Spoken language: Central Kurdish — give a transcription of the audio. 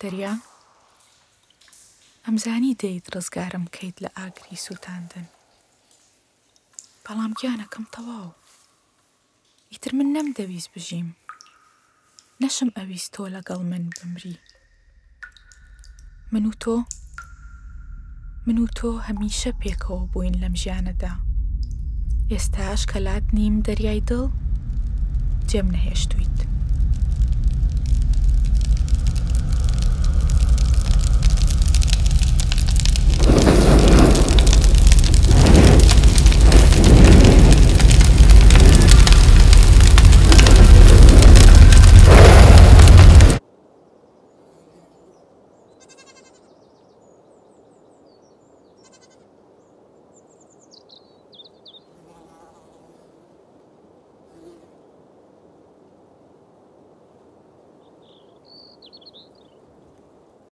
دەریا، ئەمزانی دەیت ڕزگارم بکەیت لە ئاگری سووتاندن، بەڵام گیانەکەم تەواو. ئیتر من نەمدەویست بژیم، نەشم ئەویست تۆ لەگەڵ من بمری. من و تۆ هەمیشە پێکەوە بووین لەم ژیانەدا. ئێستاش کە لات نیم دەریای دڵ، جێم نەهێشتوویت.